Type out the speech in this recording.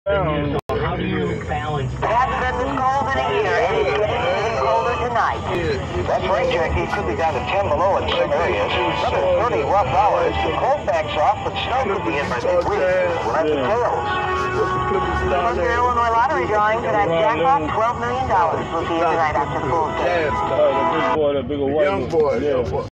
How do you balance It hasn't been this cold in a year, and it's getting even colder tonight. That rain jacket could be down to 10 below in some areas. Another 30 rough hours. The cold backs off, but snow could be in by midweek. We'll have to tell. From your Illinois lottery drawing for that jackpot, $12 million. We'll see you tonight after the Bulls game. The big boy, the bigger white Young boy.